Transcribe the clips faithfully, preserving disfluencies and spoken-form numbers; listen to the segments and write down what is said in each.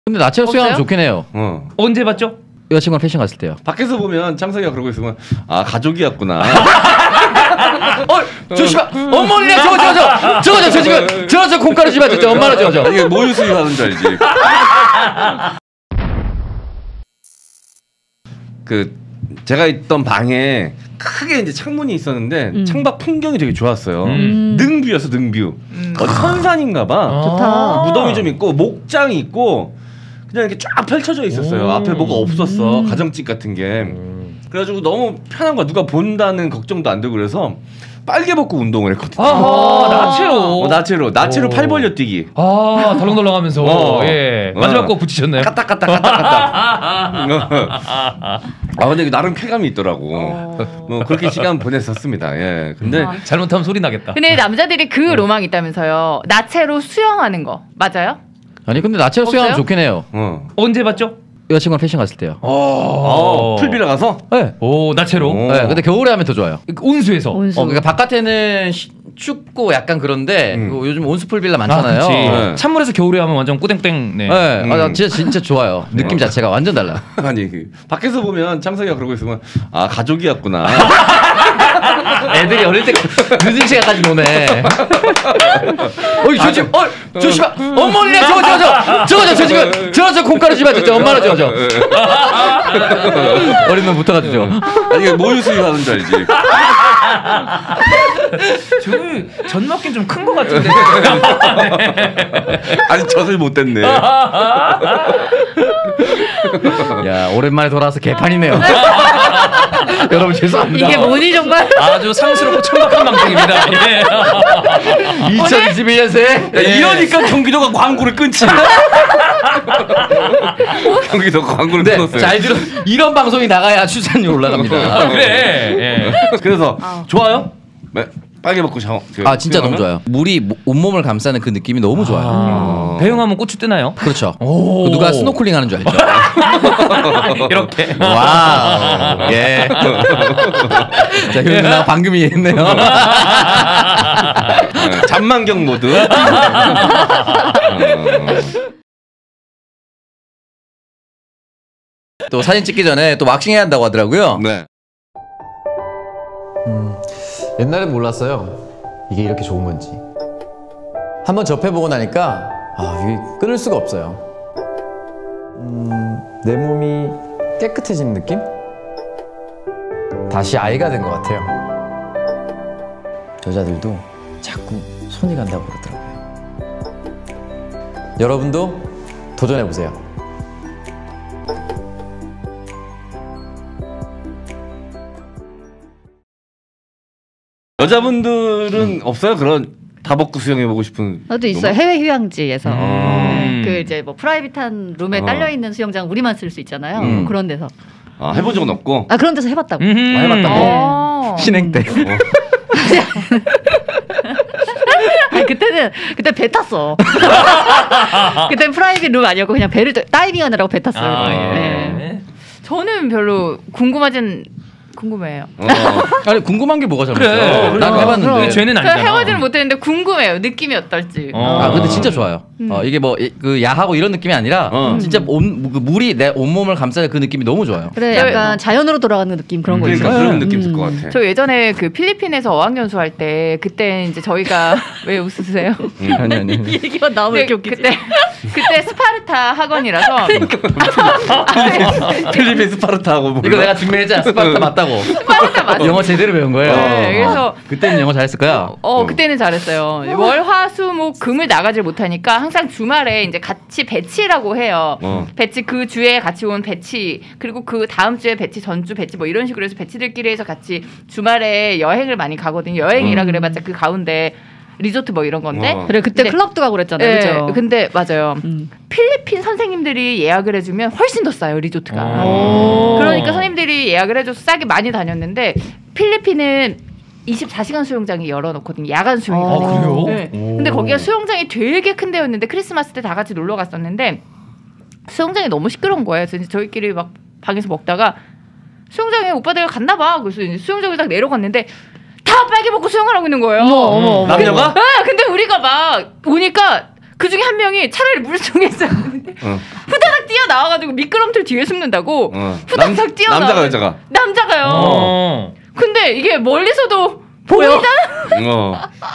근데 나체로 수영하면 좋긴 해요. 어. 언제 봤죠? 여자친구랑 패션 갔을 때요. 밖에서 보면 창석이가 그러고 있으면 아 가족이었구나. 어 조심하. 어머니네 저거 저거 저거 저거 저 지금 저 저 콩가루 집어 저 엄마는 저거 저. 이게 모유 수유하는 줄 알지. 그 제가 있던 방에 크게 이제 창문이 있었는데 음. 창밖 풍경이 되게 좋았어요. 음. 능뷰였어 능뷰. 음. 어디 선산인가봐. 아. 좋다. 무덤이 좀 있고 목장이 있고 그냥 이렇게 쫙 펼쳐져 있었어요. 오. 앞에 뭐가 없었어. 음. 가정집 같은 게. 음. 그래가지고 너무 편한 거야. 누가 본다는 걱정도 안 되고 그래서 빨개 벗고 운동을 했거든요. 아, 나체로. 어, 나체로. 나체로 팔 벌려 뛰기. 아, 덜렁덜렁하면서. 어. 예. 마지막 거 붙이셨나요? 까딱까딱 까딱까딱. 아 근데 나름 쾌감이 있더라고. 어. 뭐 그렇게 시간 보냈었습니다. 예. 근데 아. 잘못하면 소리 나겠다. 근데 남자들이 그 어. 로망이 있다면서요. 나체로 수영하는 거 맞아요? 아니 근데 나체로 수영하면 좋긴 해요. 어. 언제 봤죠? 여자친구랑 패션 갔을 때요. 어, 풀빌라 가서? 네. 오, 나체로? 네, 근데 겨울에 하면 더 좋아요. 온수에서? 온수. 어, 그러니까 바깥에는 시, 춥고 약간 그런데 음. 요즘 온수 풀빌라 많잖아요. 아, 네. 찬물에서 겨울에 하면 완전 꾸땡땡. 네. 네. 음. 아, 진짜 진짜 좋아요. 느낌 자체가 완전 달라. 아니 그, 밖에서 보면 창석이가 그러고 있으면 아 가족이었구나. 애들이 어릴 때 늦은 시간까지 노네. 어이 조심. 어 조심하. 어머니네 저거 저거 저 저거 저 지금 저 저 콩가루 집어 저 엄마는 저거 저. 어린 놈 붙어가지고. 아니 이게 모유 수유하는 줄 알지. 저기 젖먹긴 좀 큰 거 같은데. 아니 젖을 못 댔네. 야 오랜만에 돌아와서 개판이네요. 여러분 죄송합니다. 이게 뭐니 정말? 아주 상스럽고 천박한 방송입니다. 예. 이천이십일 년생. 야, 이러니까 경기도가 광고를 끊지. 경기도가 광고를 네, 끊었어요. 잘 들어. 이런 방송이 나가야 출산율 올라갑니다. 아, 그래. 예. 그래서 아. 좋아요? 네. 빨개 벗고 샤워. 그, 아 진짜 수영하면? 너무 좋아요. 물이 온몸을 감싸는 그 느낌이 너무 좋아요. 아, 배영하면 고추 뜨나요? 그렇죠. 그 누가 스노클링 하는 줄 알죠? 이렇게. 와. 예. 자, 효연 누나 방금 이해했네요. 네, 잠만경 모드. 또 사진 찍기 전에 또 왁싱 해야 한다고 하더라고요. 네. 음, 옛날엔 몰랐어요. 이게 이렇게 좋은 건지. 한번 접해보고 나니까 아, 이게 끊을 수가 없어요. 음, 내 몸이 깨끗해진 느낌? 다시 아이가 된 것 같아요. 여자들도 자꾸 손이 간다고 그러더라고요. 여러분도 도전해보세요. 여자분들은 없어요? 그런 다 벗고 수영해보고 싶은. 저도 있어요. 해외 휴양지에서 음. 그 이제 뭐 프라이빗한 룸에 어. 딸려 있는 수영장 우리만 쓸 수 있잖아요. 음. 그런 데서. 아 해본 적은 없고. 아 그런 데서 해봤다고. 음. 아, 해봤다고. 어. 신행 때. 어. 아니 그때는 그때 배 탔어. 그때 프라이빗 룸 아니었고 그냥 배를 다이빙 하느라고 배 탔어요. 아, 예. 네. 저는 별로 궁금하진 궁금해요. 어. 아니 궁금한 게 뭐가 그래. 잘못해요? 난 어, 해봤는데. 그럼. 죄는 저 아니잖아. 해보지는 못했는데 궁금해요. 느낌이 어떨지. 어. 아 근데 진짜 좋아요. 음. 어, 이게 뭐 그 야하고 이런 느낌이 아니라 어. 진짜 온, 그 물이 내 온몸을 감싸는 그 느낌이 너무 좋아요. 그래 약간 자연으로 돌아가는 느낌 그런 거 그러니까 있어요. 그런 느낌 들 것 같아. 저 예전에 그 필리핀에서 어학연수 할 때 그때 이제 저희가 왜 웃으세요? 음. 아니 아니. 이 얘기만 나오면 이렇게 웃기지. 그때 그때 스파르타 학원이라서 필리핀 스파르타하고 뭐 이거 내가 증명했잖아. 스파르타 맞다고. 스파르타 맞아. 영어 제대로 배운 거예요. 네, 그래서 그때는 영어 잘했을 거야. 어 그때는 잘했어요. 월, 화, 수, 목, 금을 나가질 못하니까 항상 주말에 이제 같이 배치라고 해요. 어. 배치 그 주에 같이 온 배치 그리고 그 다음 주에 배치 전주 배치 뭐 이런 식으로 해서 배치들끼리 해서 같이 주말에 여행을 많이 가거든요. 여행이라 음. 그래봤자 그 가운데 리조트 뭐 이런 건데. 어. 그래 그때 클럽도 가고 그랬잖아요. 네, 그죠? 근데 맞아요. 음. 필리핀 선생님들이 예약을 해주면 훨씬 더 싸요 리조트가. 오. 그러니까 선생님들이 예약을 해줘서 싸게 많이 다녔는데 필리핀은 이십사 시간 수영장이 열어놓거든요. 야간 수영이. 아, 그래요? 네. 근데 거기가 수영장이 되게 큰 데였는데 크리스마스 때 다 같이 놀러 갔었는데 수영장이 너무 시끄러운 거예요. 그래서 이제 저희끼리 막 방에서 먹다가 수영장에 오빠들 갔나 봐. 그래서 이제 수영장에 딱 내려갔는데 다 빨개 벗고 수영을 하고 있는 거예요. 어머, 어머, 어머. 남녀가? 네, 근데 우리가 막 오니까 그 중에 한 명이 차라리 물속에 있어야 있는데 어. 후다닥 뛰어 나와가지고 미끄럼틀 뒤에 숨는다고 어. 후다닥 남- 뛰어 남자가 나와. 여자가? 남자가요. 어. 근데 이게 멀리서도 보이잖아. 어.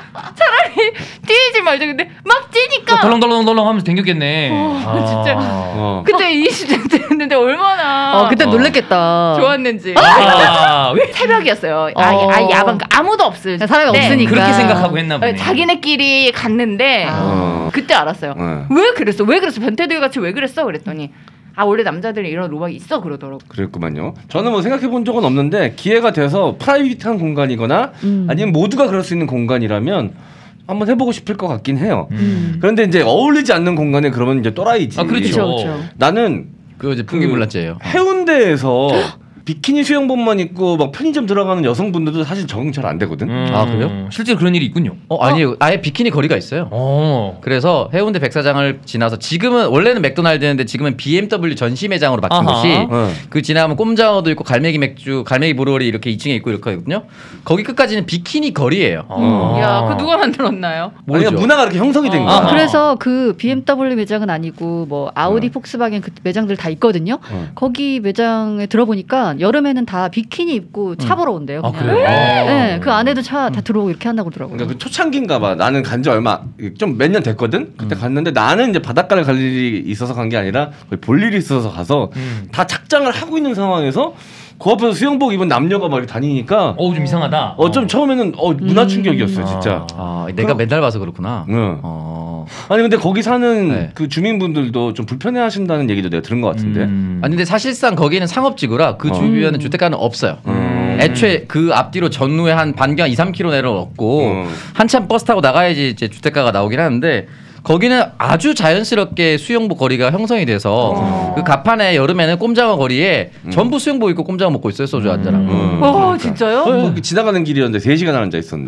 차라리 뛰지 말자. 근데 막 뛰니까. 덜렁덜렁덜렁 하면서 댕겼겠네. 어, 진짜. 어. 그때 이십 대 됐는데 얼마나 어, 그때 어. 놀랬겠다. 좋았는지. 아, 왜 새벽이었어요. 아, 어. 아 야방 아무도 없을 때. 사람이 없으니까. 그렇게 생각하고 했나 보네. 자기네끼리 갔는데 어. 그때 알았어요. 네. 왜 그랬어? 왜 그랬어? 변태들 같이 왜 그랬어? 그랬더니 아 원래 남자들이 이런 로망이 있어 그러더라고. 그랬구만요. 저는 뭐 생각해 본 적은 없는데 기회가 돼서 프라이빗한 공간이거나 음. 아니면 모두가 그럴 수 있는 공간이라면 한번 해보고 싶을 것 같긴 해요. 음. 그런데 이제 어울리지 않는 공간에 그러면 이제 또라이지. 아, 그렇죠. 그렇죠, 그렇죠. 나는 그거 이제 그 풍기물란죄예요. 해운대에서 비키니 수영복만 입고 막 편의점 들어가는 여성분들도 사실 적응 잘 안 되거든. 음. 아, 그래요? 실제로 그런 일이 있군요. 어 아니에요. 아예 비키니 거리가 있어요. 어. 그래서 해운대 백사장을 지나서 지금은 원래는 맥도날드였는데 지금은 비엠더블유 전시 매장으로 바뀐 아하. 곳이 어. 그 지나가면 꼼장어도 있고 갈매기 맥주, 갈매기 보르거리 이렇게 이 층에 있고 이렇게 하거든요. 거기 끝까지는 비키니 거리예요. 어. 야, 그 누가 만들었나요? 아니, 문화가 이렇게 형성이 된 거야. 아, 그래서 그 비엠더블유 매장은 아니고 뭐 아우디, 어. 폭스바겐 그 매장들 다 있거든요. 어. 거기 매장에 들어보니까 여름에는 다 비키니 입고 차 보러 온대요. 아, 그냥. 그래요? 네, 그 안에도 차 다 들어오고 이렇게 한다고 그러더라고요. 그러니까 그 초창기인가 봐. 나는 간지 얼마 좀 몇 년 됐거든. 그때 갔는데 나는 이제 바닷가를 갈 일이 있어서 간 게 아니라 거의 볼 일이 있어서 가서 음. 다 착장을 하고 있는 상황에서 그 앞에서 수영복 입은 남녀가 막 이렇게 다니니까 어, 좀 이상하다. 어 좀 처음에는 어 문화 충격이었어요, 진짜. 아, 내가 맨날 봐서 그렇구나. 응. 어. 아니 근데 거기 사는 네. 그 주민분들도 좀 불편해하신다는 얘기도 내가 들은 것 같은데. 음. 아니 근데 사실상 거기는 상업지구라 그 어. 주변에 주택가는 없어요. 음. 애초에 그 앞뒤로 전후에 한 반경 이, 삼 킬로미터 내로 없고 음. 한참 버스 타고 나가야지 이제 주택가가 나오긴 하는데 거기는 아주 자연스럽게 수영복 거리가 형성이 돼서 어. 그 가판에 여름에는 꼼장어 거리에 음. 전부 수영복 입고 꼼장어 먹고 있어요. 소주 한잔 하고. 음. 와 그러니까. 진짜요? 거기 지나가는 길이었는데 세 시간 앉아 있었네.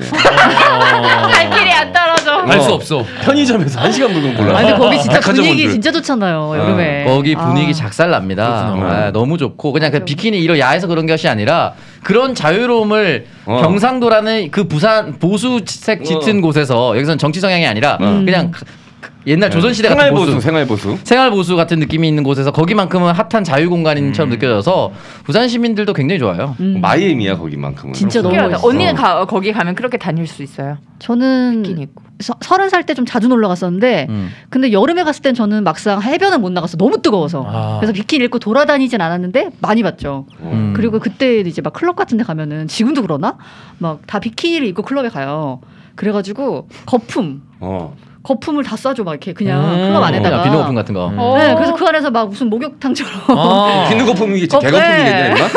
갈 길이 안 떨어져. 알 수 어. 없어. 편의점에서 한 시간 물건 골라. 아, 근데 거기 진짜 백화점 분위기 분들. 진짜 좋잖아요. 여름에. 거기 분위기 아. 작살납니다. 그렇구나. 아, 너무 좋고 그냥 그 비키니 이런 야해서 그런 것이 아니라 그런 자유로움을 어. 경상도라는 그 부산 보수색 짙은 어. 곳에서 여기서는 정치 성향이 아니라 음. 그냥 옛날 조선시대 같은 생활 보수, 보수, 생활 보수. 생활 보수 같은 느낌이 있는 곳에서 거기만큼은 핫한 자유 공간인처럼 느껴져서 부산 시민들도 굉장히 좋아요. 음. 마이애미야 거기만큼은. 진짜 너무 신기하다. 멋있어. 언니는 가, 거기 가면 그렇게 다닐 수 있어요. 저는 비키니 입고. 서, 서른 살 때 좀 자주 놀러 갔었는데 음. 근데 여름에 갔을 땐 저는 막상 해변은 못 나가서 너무 뜨거워서 아. 그래서 비키니 입고 돌아다니진 않았는데 많이 봤죠. 음. 그리고 그때 이제 막 클럽 같은 데 가면은 지금도 그러나? 막 다 비키니를 입고 클럽에 가요. 그래가지고 거품 어. 거품을 다 쏴줘 막 이렇게 그냥 음. 클럽 안에다가. 야, 비누 거품 같은 거. 음. 어. 네, 그래서 그 안에서 막 무슨 목욕탕처럼 아. 비누 거품이겠지. 어, 개거품이겠냐, 네.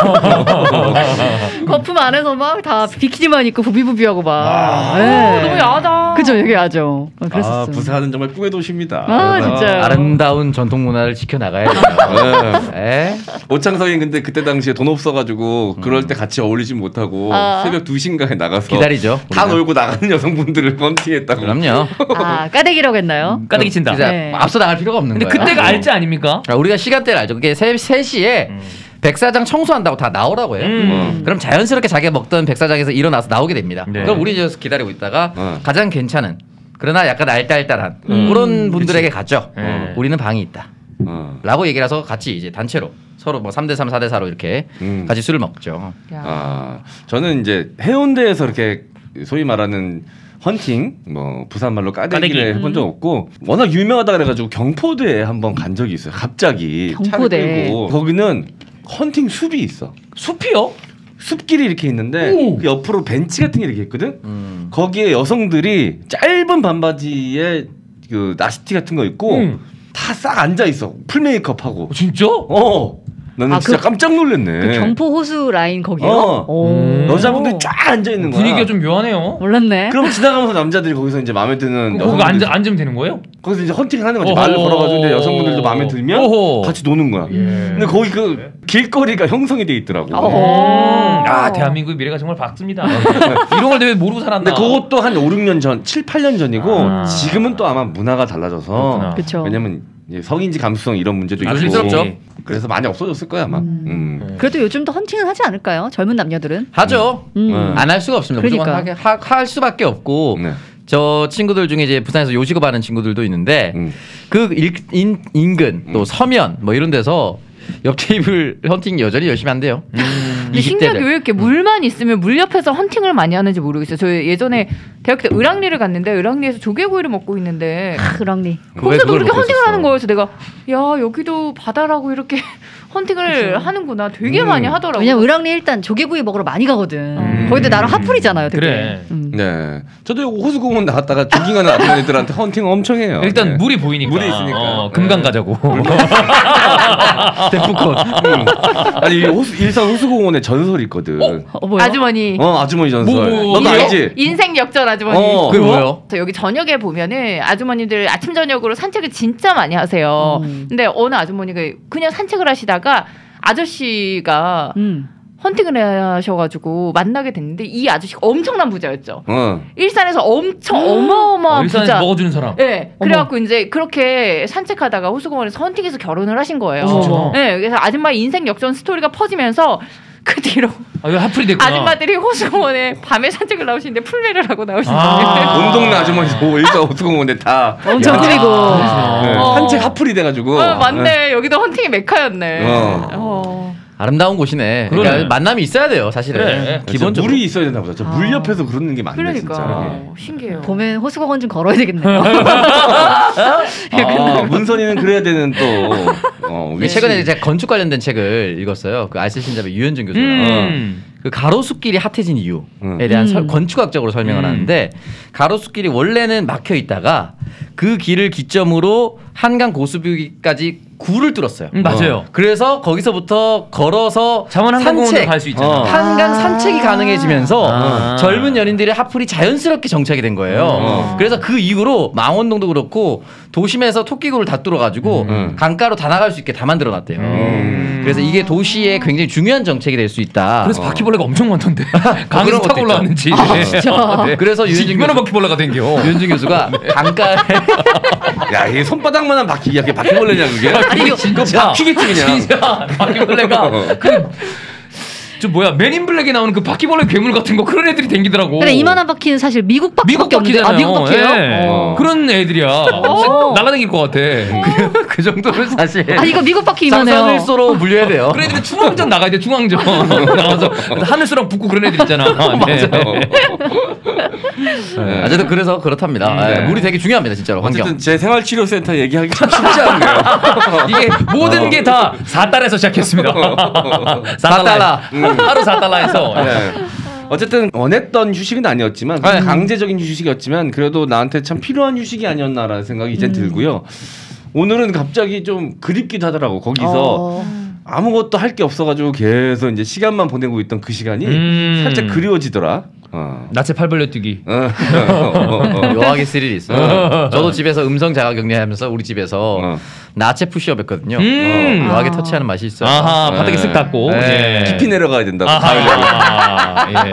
임마? 거품 안에서 막 다 비키니만 입고 부비부비하고 막. 아. 네. 너무 야하다. 그죠, 여기 야죠. 어, 그랬었어요. 아, 부산은 정말 꿈의 도시입니다. 아, 진짜요. 아름다운 전통 문화를 지켜나가야 돼요. 에? 오창석이 근데 그때 당시에 돈 없어가지고 그럴 때 같이 어울리지 못하고 아. 새벽 두 시인가에 나가서 기다리죠. 다 우리가. 놀고 나가는 여성분들을 펀팅했다고. 그럼요. 아, 까대기라고 했나요? 까대기 친다. 진짜 네. 앞서 나갈 필요가 없는 근데 거예요. 그때가 알지 아닙니까? 아, 우리가 시간대를 알죠. 그게 세 시에 음. 백사장 청소한다고 다 나오라고 해요. 음. 그럼 자연스럽게 자기가 먹던 백사장에서 일어나서 나오게 됩니다. 네. 그럼 우리 저기서 기다리고 있다가 어. 가장 괜찮은 그러나 약간 알딸딸한 음. 그런 분들에게 갔죠. 네. 우리는 방이 있다. 어. 라고 얘기를 해서 같이 이제 단체로 서로 뭐 삼 대 삼, 사 대 사로 이렇게 음. 같이 술을 먹죠. 야. 아, 저는 이제 해운대에서 이렇게 소위 말하는 헌팅, 뭐 부산 말로 까대기를 까대기. 해본 적 없고 워낙 유명하다 그래가지고 경포대에 한번 간 적이 있어요. 갑자기 경포대. 차를 끌고 거기는 헌팅 숲이 있어. 숲이요? 숲길이 이렇게 있는데 오. 그 옆으로 벤치 같은 게 이렇게 있거든. 음. 거기에 여성들이 짧은 반바지에 그 나시티 같은 거 입고 음. 다 싹 앉아 있어. 풀 메이크업 하고. 어, 진짜? 어. 나는 아, 진짜 그- 깜짝 놀랐네. 그 경포 호수 라인 거기요? 어. 오. 음. 여자분들이 쫙 앉아 있는 거야. 분위기가 좀 묘하네요. 몰랐네. 그럼 지나가면서 남자들이 거기서 이제 마음에 드는 거기 여성분들 앉아, 앉으면 되는 거예요? 거기서 이제 헌팅을 하는 거지. 어허. 말을 걸어가지고 이제 여성분들도 마음에 들면 어허. 같이 노는 거야. 예. 근데 거기 그 길거리가 형성이 돼 있더라고. 어. 아, 대한민국의 미래가 정말 밝습니다. 이런 걸 내가 모르고 살았나? 근데 그것도 한 오, 육 년 전, 칠, 팔 년 전이고 아. 지금은 또 아마 문화가 달라져서 그렇구나. 그쵸. 왜냐면 이제 성인지 감수성 이런 문제도 아, 있고 실스럽죠. 그래서 많이 없어졌을 거야 아마. 음. 음. 그래도 요즘도 헌팅은 하지 않을까요? 젊은 남녀들은? 하죠. 음. 음. 안 할 수가 없습니다. 무조건 그러니까. 하게, 하, 할 수밖에 없고 네. 저 친구들 중에 이제 부산에서 요식업 하는 친구들도 있는데 음. 그 일, 인, 인근 또 서면 뭐 이런 데서 옆 테이블 헌팅 여전히 열심히 한대요. 음. 근데 신기하게 왜 이렇게 물만 있으면 물 옆에서 헌팅을 많이 하는지 모르겠어요. 저 예전에 대학교 때 을왕리를 갔는데 을왕리에서 조개구이를 먹고 있는데 그랑리. 거기서도 그렇게 헌팅을 하는 거예요. 그래서 내가 야 여기도 바다라고 이렇게 헌팅을 그렇죠. 하는구나. 되게 음. 많이 하더라고요. 왜냐면 을왕리 일단 조개구이 먹으러 많이 가거든. 음. 거기도 나랑 하풀이잖아요. 되게. 그래. 음. 네. 저도 호수공원 나갔다가 조깅하는 아주머니들한테 헌팅 엄청 해요. 일단 네. 물이 보이니까. 물이 있으니까. 어, 금강 가자고. 데프콘. 음. 아니 호수, 일산 호수공원에 전설이 있거든. 어? 어, 뭐야? 아주머니. 어 아주머니 전설. 뭐, 뭐, 너도 뭐, 알지? 인생 역전 아주머니. 어. 그게 뭐예요? 저 여기 저녁에 보면은 아주머니들 아침 저녁으로 산책을 진짜 많이 하세요. 음. 근데 어느 아주머니가 그냥 산책을 하시다가 아저씨가 음. 헌팅을 하셔가지고 만나게 됐는데 이 아저씨가 엄청난 부자였죠. 어. 일산에서 엄청 어마어마한 어, 일산에서 부자. 먹어주는 사람. 네, 그래갖고 이제 그렇게 산책하다가 호수공원에서 헌팅해서 결혼을 하신 거예요. 진짜? 네, 그래서 아줌마의 인생 역전 스토리가 퍼지면서 그 뒤로 아, 이거 하풀이 됐구나. 아줌마들이 호수공원에 밤에 산책을 나오시는데 풀매를 하고 나오시는데 아. 온 동네 아주머니도 일산 호수공원에 다 엄청 야. 꾸미고. 네. 어. 산책 핫플이 돼가지고. 어, 맞네. 여기도 헌팅의 메카였네. 어. 어. 아름다운 곳이네. 그러니까 그러네. 만남이 있어야 돼요, 사실은. 그래. 기본적으로. 물이 있어야 되나 보다. 저 물 아. 옆에서 그러는 게 맞네 그러니까 진짜. 신기해요. 봄엔 호수공원 좀 걸어야 되겠네요. 아, 문선이는 그래야 되는 또. 어, 이게 최근에 제가 건축 관련된 책을 읽었어요. 그 알쓸 신잡의 유현준 교수가 음. 그 가로수길이 핫해진 이유에 음. 대한 설- 음. 건축학적으로 설명을 음. 하는데 가로수길이 원래는 막혀 있다가 그 길을 기점으로 한강 고수부기까지 굴을 뚫었어요. 음, 맞아요. 그래서 거기서부터 걸어서 잠원한강공원으로 산책, 갈 수 있잖아. 어. 한강 산책이 가능해지면서 아. 젊은 연인들의 핫플이 자연스럽게 정착이 된 거예요. 어. 그래서 그 이후로 망원동도 그렇고 도심에서 토끼굴을 다 뚫어가지고 음. 강가로 다 나갈 수 있게 다 만들어놨대요. 음. 그래서 이게 도시에 굉장히 중요한 정책이 될 수 있다. 그래서 바퀴벌레가 엄청 많던데. 강에서 그런 것도 타고 있죠. 올라왔는지. 아, 진짜? 네. 그래서 유현진 이만한 교수, 바퀴벌레가 댕겨. 유현진 교수가 강가에 야, 이게 손바닥만한 바퀴, 이게 바퀴벌레냐 그게? 아니 이거 진짜 바퀴겠지 그냥. 진짜 바퀴벌레가 그 저 뭐야 맨인 블랙에 나오는 그 바퀴벌레 괴물 같은 거 그런 애들이 댕기더라고. 근데 이만한 바퀴는 사실 미국 바퀴밖에 미국 없는데. 바퀴잖아요. 아, 미국 바퀴예요? 예. 어. 그런 애들이야. 날아다닐 것 같아. 그, 그 정도는 사실 아 이거 미국 바퀴 이만해요. 상산일소로 물려야 돼요. 그런 애들은 중앙전 나가야 돼. 중앙전 나가서 하늘수랑 붙고 그런 애들 있잖아. 네. 네. 어쨌든 그래서 그렇답니다. 네. 네. 물이 되게 중요합니다, 진짜로. 환경. 어쨌든 제 생활치료센터 얘기하기 참 쉽지 않네요. 이게 모든 게 다 사 달러에서 시작했습니다. 사 달러. 하루 사 달러에서. 네. 어쨌든 원했던 휴식은 아니었지만 네. 강제적인 휴식이었지만 그래도 나한테 참 필요한 휴식이 아니었나라는 생각이 이제 음. 들고요. 오늘은 갑자기 좀 그립기도 하더라고. 거기서 어. 아무것도 할 게 없어가지고 계속 이제 시간만 보내고 있던 그 시간이 음. 살짝 그리워지더라. 어. 나체 팔벌레 뛰기. 어. 어. 묘하게 스릴이 있어요. 저도 집에서 음성 자가 격리하면서 우리 집에서 어. 나체 푸시업 했거든요. 음. 묘하게 아. 터치하는 맛이 있어요. 아하 바닥에 네. 쓱 닦고. 네. 깊이 내려가야 된다고. 가을 내로. 아하. 예.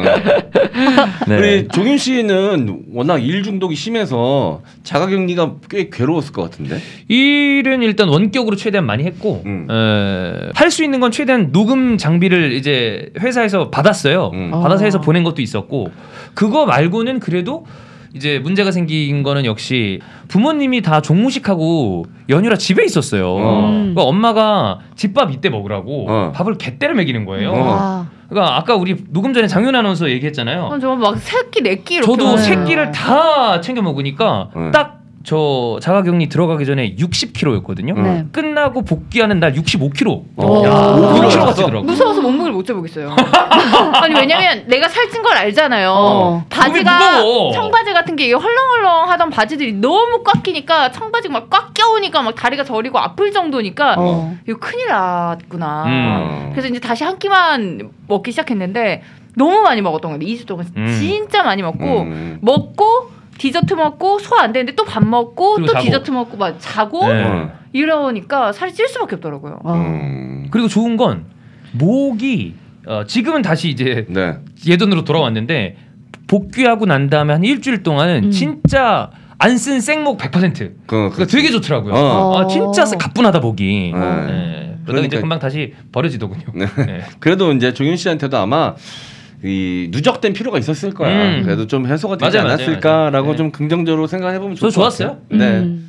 어. 네. 우리 종윤 씨는 워낙 일 중독이 심해서 자가격리가 꽤 괴로웠을 것 같은데. 일은 일단 원격으로 최대한 많이 했고 음. 할 수 있는 건 최대한 녹음 장비를 이제 회사에서 받았어요. 음. 받아서 어. 해서 보낸 것도 있었고 그거 말고는 그래도 이제 문제가 생긴 거는 역시 부모님이 다 종무식하고 연휴라 집에 있었어요. 어. 그러니까 엄마가 집밥 이때 먹으라고 어. 밥을 갯대를 먹이는 거예요. 어. 아. 그러니까 아까 우리 녹음 전에 장윤 아나운서 얘기했잖아요. 저막 새끼 네끼 이렇게 저도 먹어요. 새끼를 다 챙겨 먹으니까 네. 딱 저 자가격리 들어가기 전에 육십 킬로그램였거든요. 네. 끝나고 복귀하는 날 육십오 킬로그램. 어. 야, 오 킬로그램 킬로그램 찌더라고. 무서워서 몸무게를 못 재보겠어요. 아니 왜냐면 내가 살찐 걸 알잖아요. 어. 바지가 몸이 무거워. 청바지 같은 게 이게 헐렁헐렁하던 바지들이 너무 꽉 끼니까 청바지가 막 꽉 껴오니까 막 다리가 저리고 아플 정도니까 어. 이거 큰일 났구나. 음. 그래서 이제 다시 한 끼만 먹기 시작했는데 너무 많이 먹었던 거예요. 이 주 동안 음. 진짜 많이 먹고 음. 먹고 디저트 먹고 소화 안 되는데 또 밥 먹고 그리고 또 자고. 디저트 먹고 막 자고 네. 어. 이러니까 살이 찔 수밖에 없더라고요. 어. 음. 그리고 좋은 건 목이 어, 지금은 다시 이제 네. 예전으로 돌아왔는데 복귀하고 난 다음에 한 일주일 동안은 음. 진짜 안 쓴 생목 백 퍼센트. 그, 그러니까 되게 좋더라고요. 어. 아, 진짜 가뿐하다 목이. 네. 네. 그러다가 이제 그러니까- 금방 다시 버려지더군요. 네. 네. 그래도 이제 종윤 씨한테도 아마 이 누적된 필요가 있었을 거야. 음. 그래도 좀 해소가 되지 맞아요, 맞아요, 않았을까라고 맞아요. 좀 긍정적으로 생각해 보면 좋을 저 것 좋았어요. 같아요. 네. 음.